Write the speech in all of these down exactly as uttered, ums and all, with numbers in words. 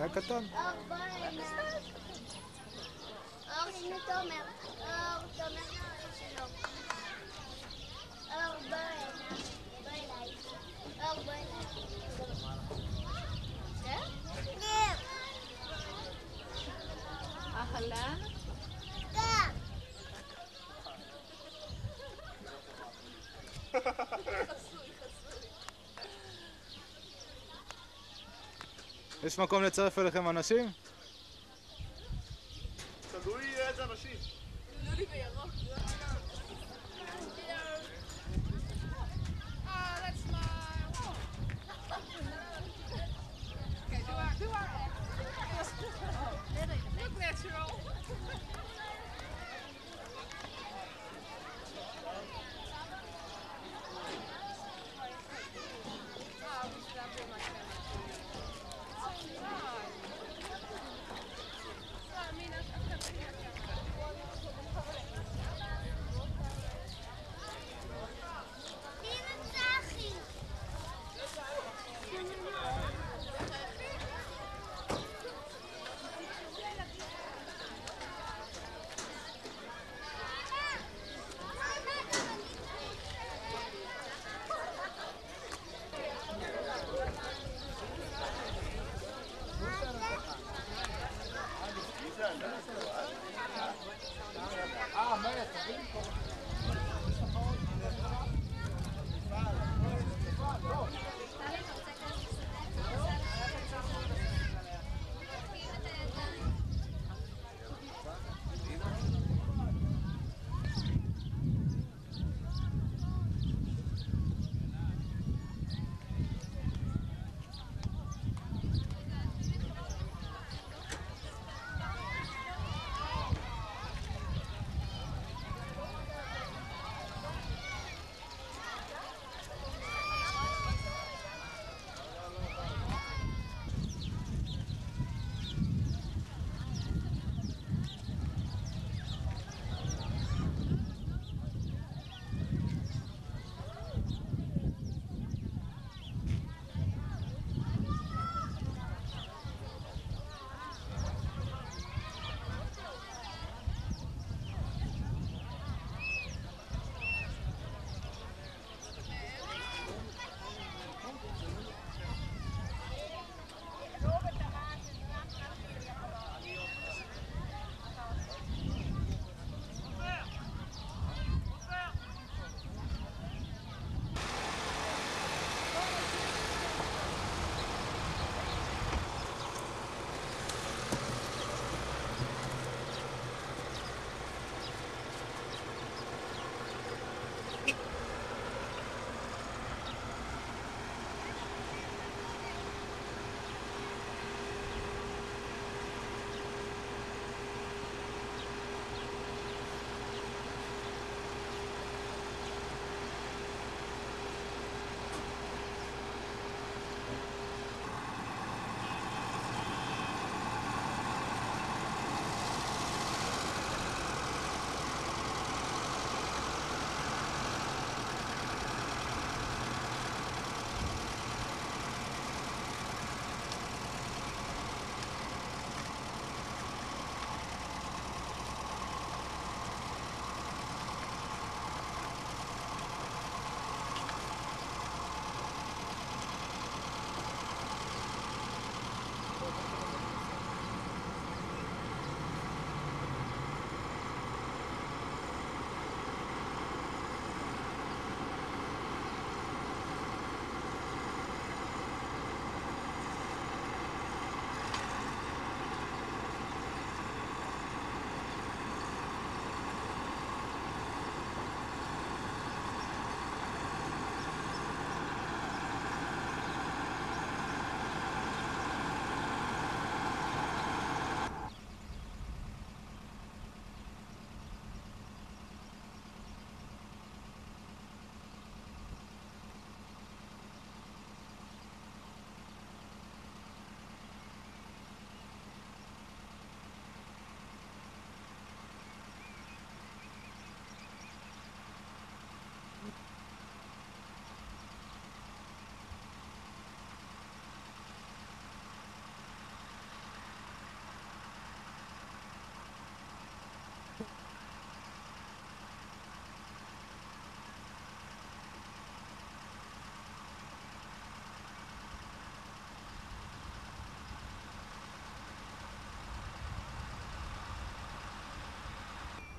היה קטן. אור, בוא הנה. אור, הנה תומר. אור, תומר שלום. אור, בוא הנה. בוא אליי. אור, בוא אליי. כן? אהלן? כן. יש מקום לצרף אליכם אנשים? תלוי איזה אנשים. לולי וירוק.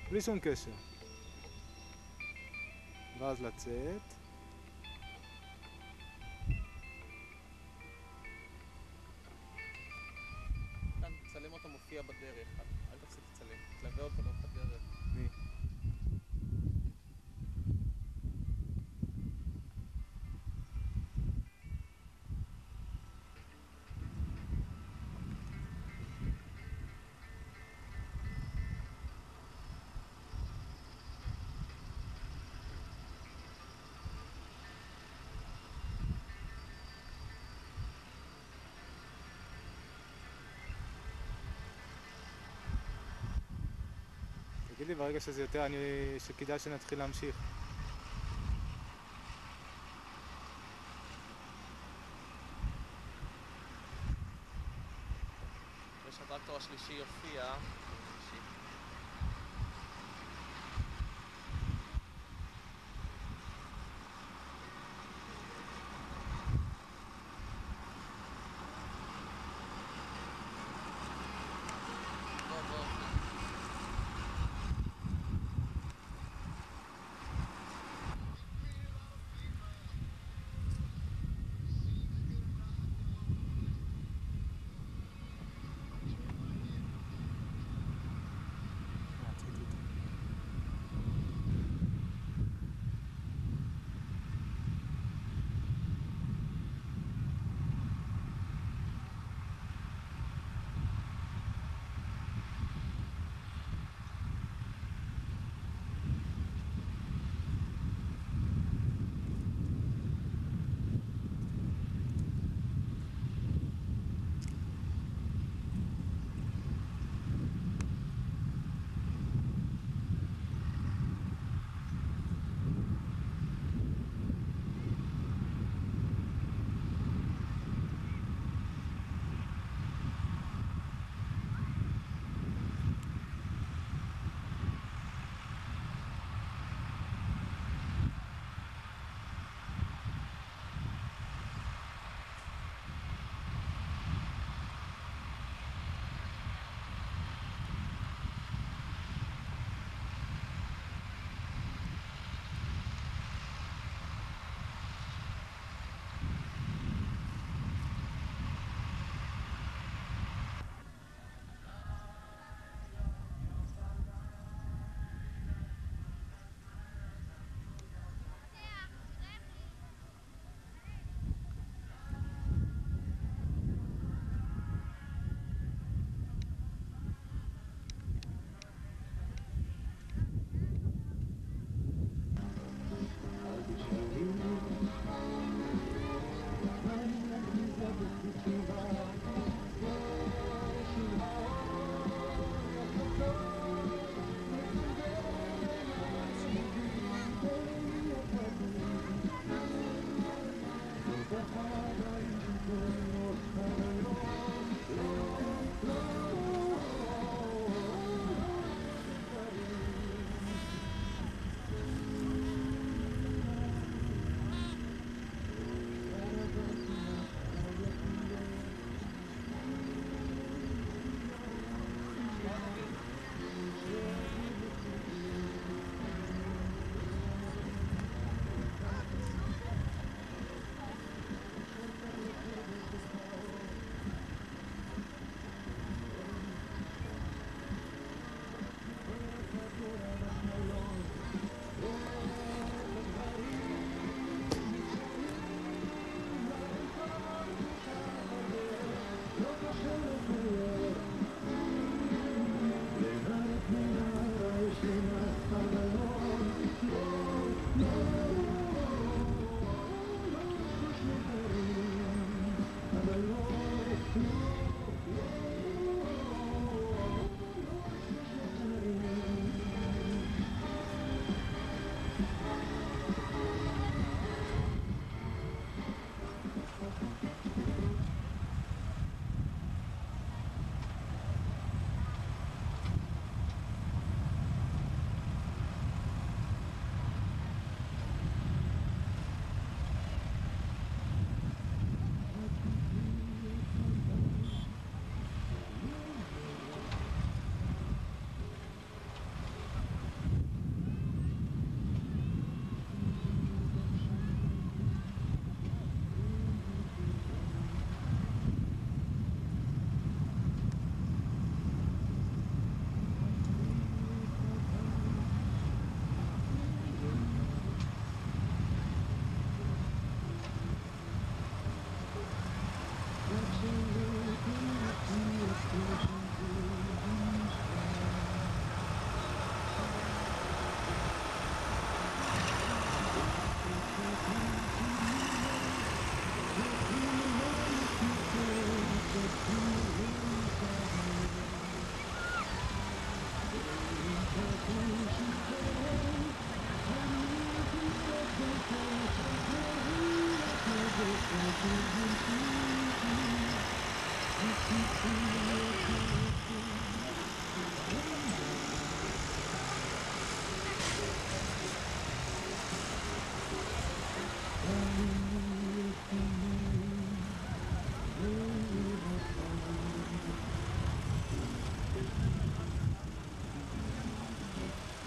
בלי שום קשר. ואז לצאת. כאן תצלם אותו מופיע בדרך, אל תפסיק לצלם, תלווה אותו לאורך הדרך. מי? תגיד לי, ברגע שזה יותר, אני... שכדאי שנתחיל להמשיך. ושהטרקטור השלישי יופיע.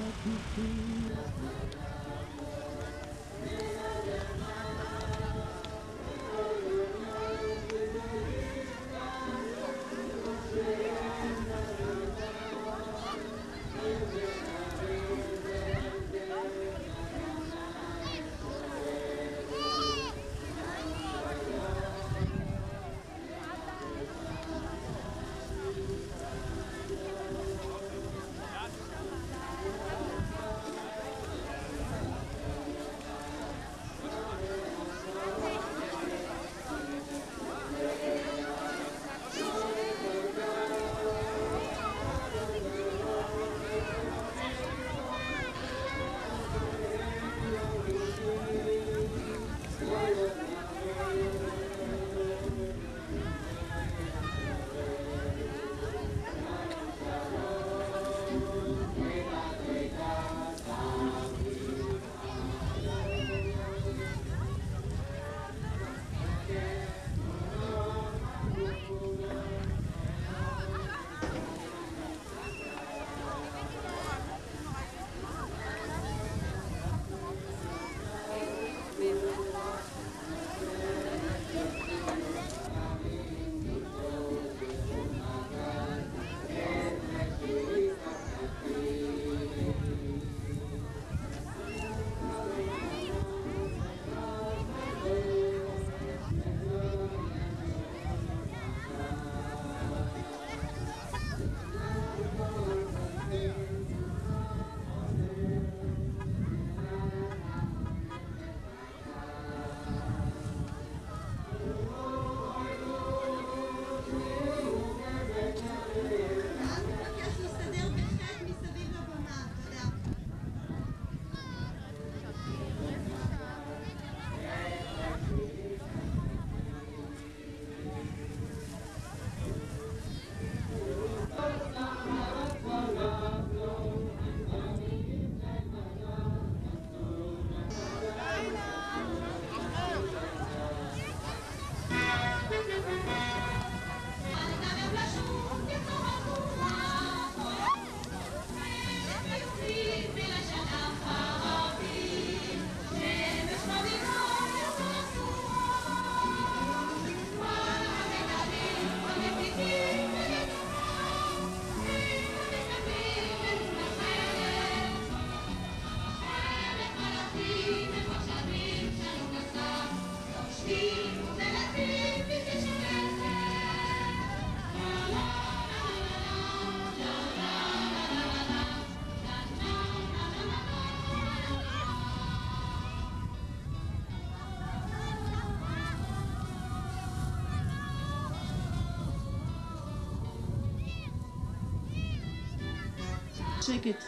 שקט.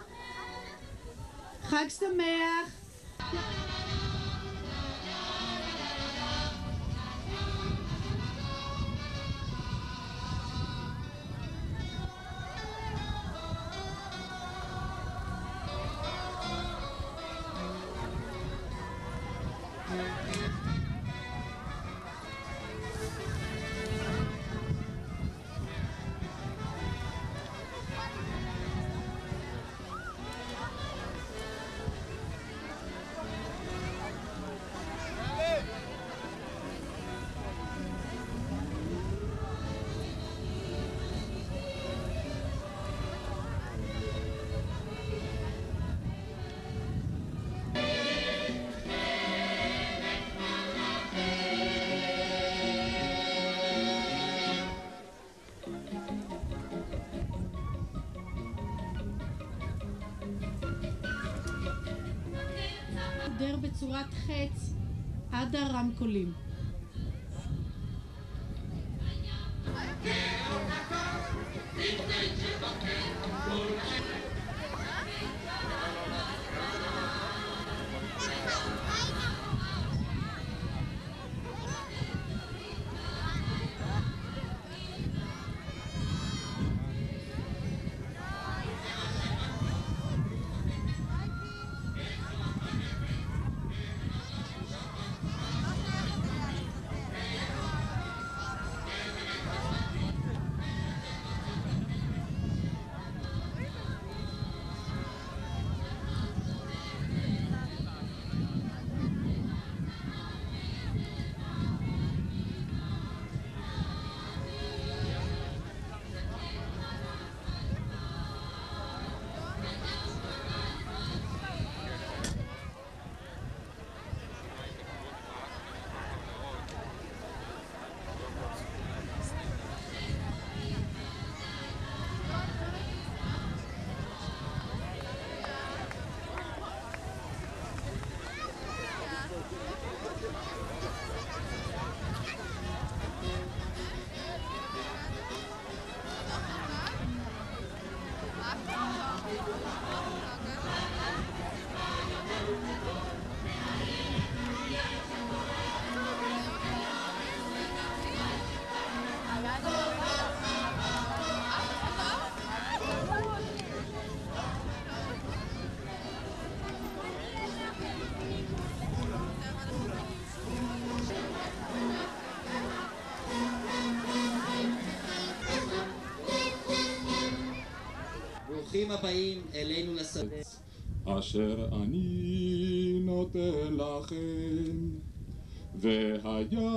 חג שמח. דר בצורת חץ עד הרמקולים. הבאים אלינו לשדה. אשר אני נותן לכם, והיה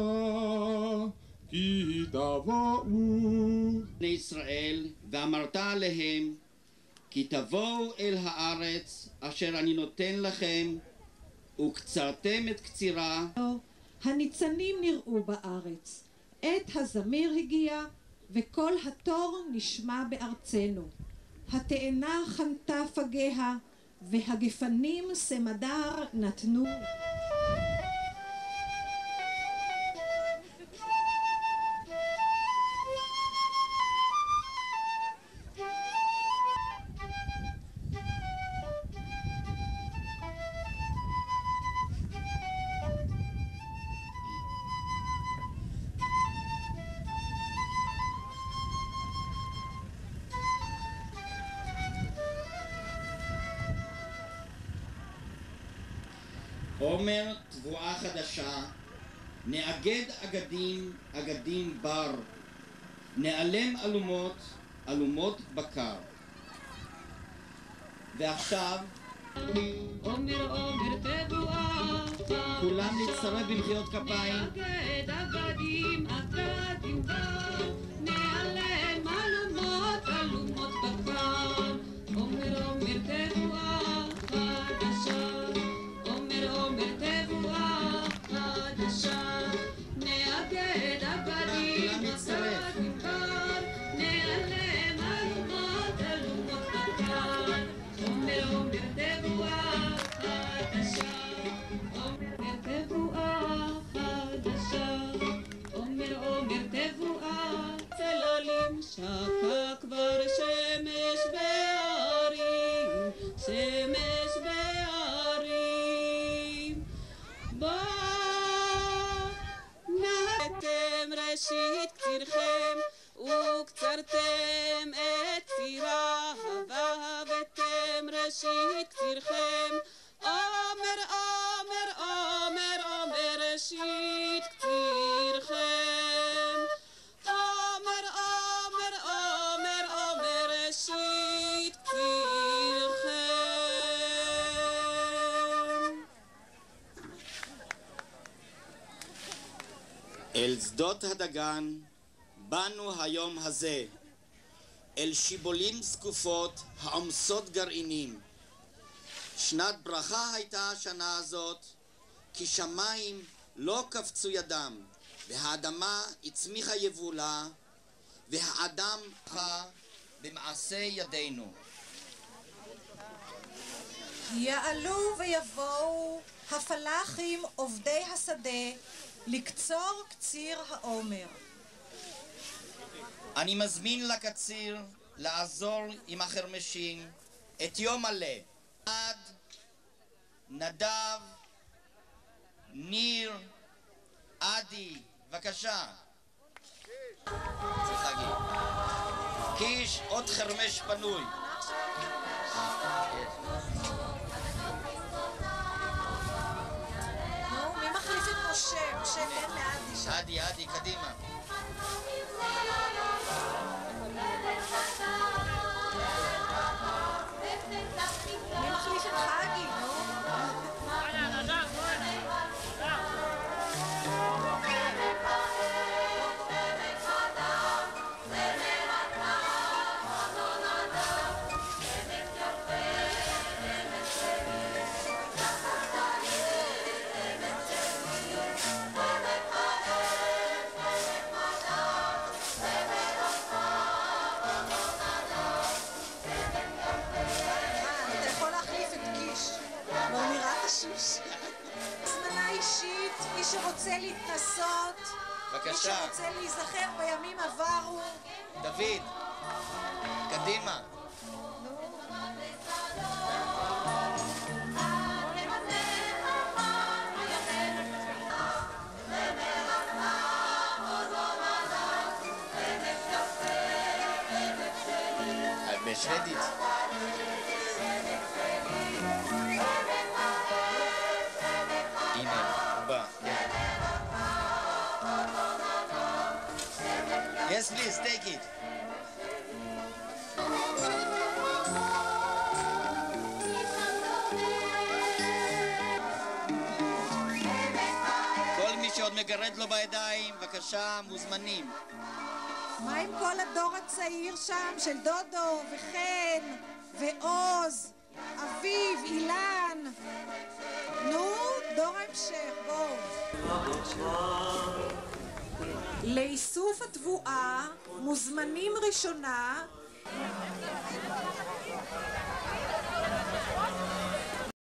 כי תבואו בני ישראל, ואמרת עליהם, כי תבואו אל הארץ אשר אני נותן לכם, וקצרתם את קצירה. הניצנים נראו בארץ, עת הזמיר הגיע, וכל התור נשמע בארצנו. התאנה חנתה פגיה, והגפנים סמדר נתנו. עומר תבואה חדשה, נאגד אגדים, אגדים בר, נעלם אלומות, אלומות בקר. ועכשיו עומר עומר תבואה, כולם להצטרף במחיאות כפיים. נאגד אגדים, אגדים בר, נעלם אלומות, אלומות בקר. עומר עומר תבואה חדשה, נאגד אגדים, אגדים בר, נעלם אלומות, אלומות בקר. עומר עומר תבואה חדשה, עומר תבואה חדשה, עומר עומר תבואה. צללים שקע כבר שמש בערים, שמש בערים. נהתם ראשית קצירכם וקצרתם את קצירה, והבאתם ראשית קצירכם. עומר עומר עומר עומר ראשית קצירכם. עומר עומר עומר עומר ראשית קצירכם. אל שדות הדגן באנו היום הזה, אל שיבולים זקופות העומסות גרעינים. שנת ברכה הייתה השנה הזאת, כי שמיים לא קפצו ידם, והאדמה הצמיחה יבולה, והאדם חי במעשה ידינו. יעלו ויבואו הפלחים עובדי השדה, לקצור קציר העומר. אני מזמין לקציר לעזור עם החרמשים את יום מלא. עד, נדב, ניר, עדי, בבקשה. צריך להגיד. קיש, עוד חרמש פנוי. מי מחליף את משה? משה אין לעדי שם. עדי, עדי, קדימה. מי מחליף את חגי? נו? הזמנה אישית, מי שרוצה להתנסות, מי שרוצה להיזכר בימים עברו. דוד, קדימה. בשוודית. Yes, please, take it. ירד לו בידיים, בבקשה, מוזמנים. מה עם כל הדור הצעיר שם של דודו וחן ועוז, אביב, אילן? נו, דור ההמשך, בואו. לאיסוף התבואה מוזמנים ראשונה